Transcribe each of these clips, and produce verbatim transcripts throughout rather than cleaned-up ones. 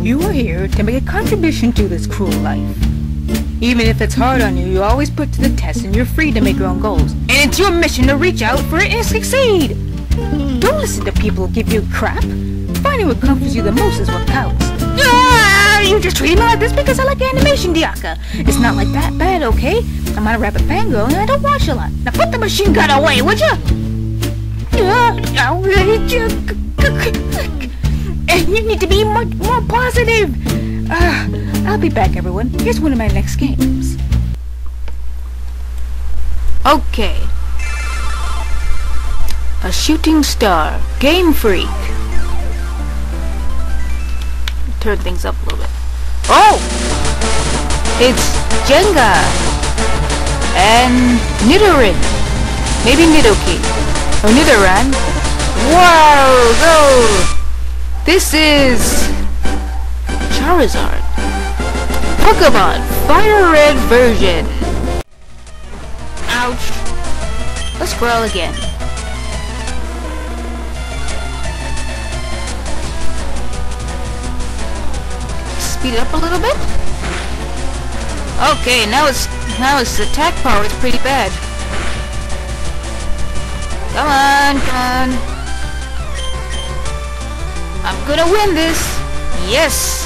You are here to make a contribution to this cruel life. Even if it's hard on you, you always put to the test and you're free to make your own goals. And it's your mission to reach out for it and succeed! Don't listen to people who give you crap. Finding what comforts you the most is what counts. Ah, you just treat me like this because I like animation, Diaka. It's not like that bad, okay? I'm not a rabbit fangirl and I don't watch a lot. Now put the machine gun away, would ya? And you need to be much more positive. Uh, I'll be back, everyone. Here's one of my next games. Okay. A shooting star. Game Freak. Turn things up a little bit. Oh! It's Jenga. And Nidoran. Maybe Nidoking. Or Nidoran. Wow! Go! This is Charizard. Pokemon Fire Red version. Ouch. Let's scroll again. Speed it up a little bit. Okay, now it's now its attack power is pretty bad. Come on, come on. I'm gonna win this. Yes.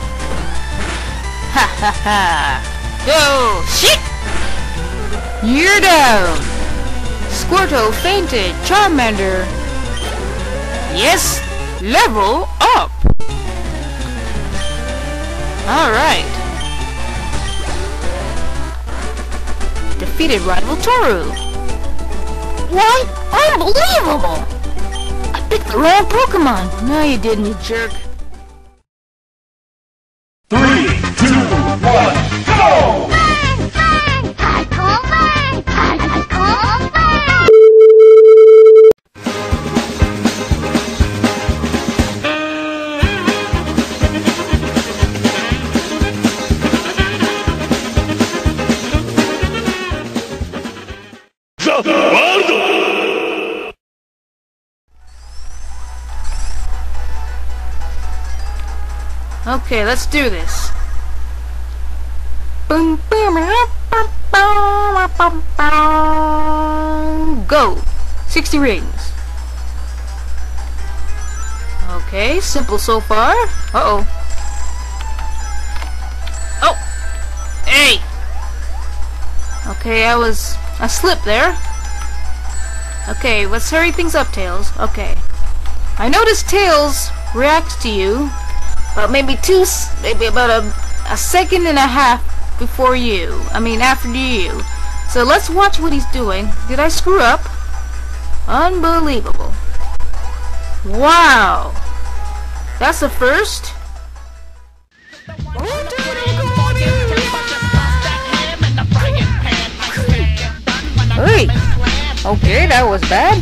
Ha ha ha. Go. Shit. You're down. Squirtle fainted. Charmander. Yes. Level up. Alright. Defeated rival Toru. What? Unbelievable! I picked the wrong Pokemon. No, you didn't, you jerk. Three, two, one, go! Okay, let's do this. Go! sixty rings. Okay, simple so far. Uh-oh. Oh! Hey! Okay, I was... I slipped there. Okay, let's hurry things up, Tails. Okay. I noticed Tails reacts to you about maybe two, maybe about a, a second and a half before you. I mean, after you. So let's watch what he's doing. Did I screw up? Unbelievable. Wow. That's the first. Hey. Okay, that was bad.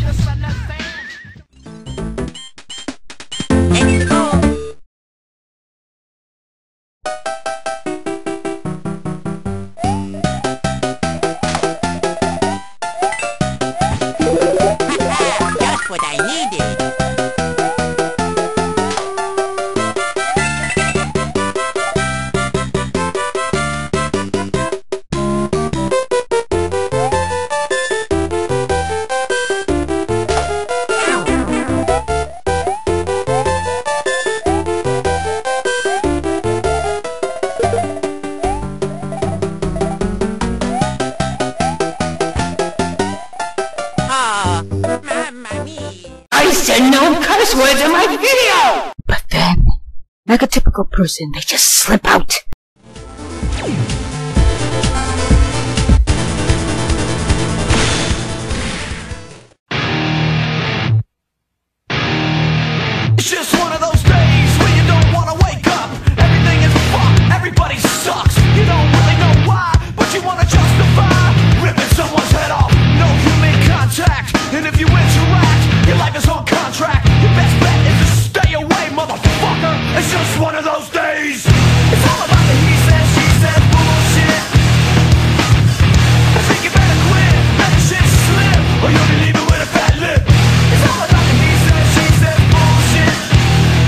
Just what I needed. I said no curse words in my video! But then, like a typical person, they just slip out. It's just one of those days where you don't want to wake up. Everything is fucked, everybody sucks. You don't really know why, but you want to justify ripping someone's head off. No human contact, and if you interact, your life is on contract. Your best bet is to stay away, motherfucker. It's just one of those days. It's all about the he said, she said bullshit. I think you better quit, let the shit slip, or you'll be leaving with a fat lip. It's all about the he said, she said bullshit.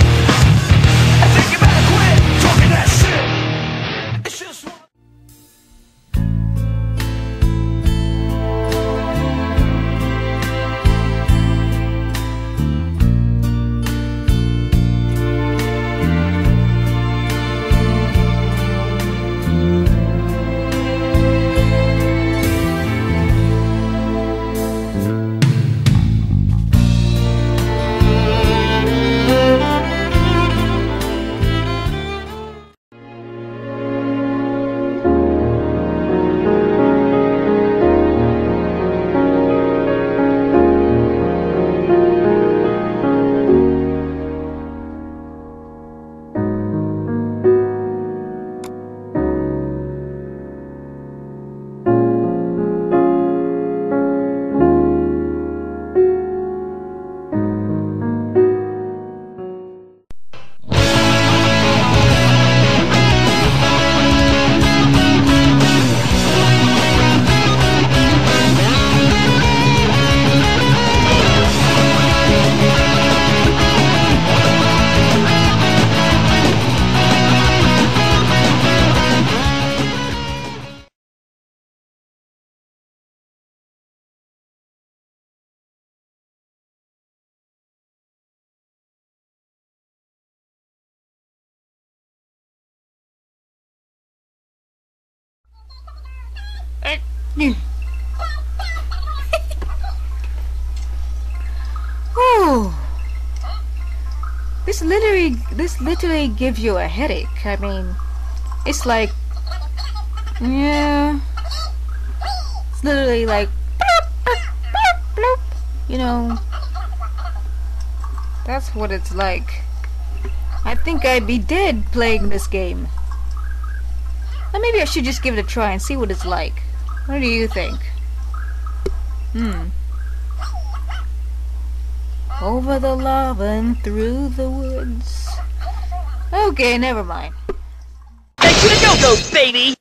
Ooh. This literally, this literally gives you a headache. I mean, it's like, yeah, it's literally like, bloop, bloop, bloop, bloop. You know, that's what it's like. I think I'd be dead playing this game. Or maybe I should just give it a try and see what it's like. What do you think? Hmm. Over the lava and through the woods. Okay, never mind. Hey, you go, go, baby!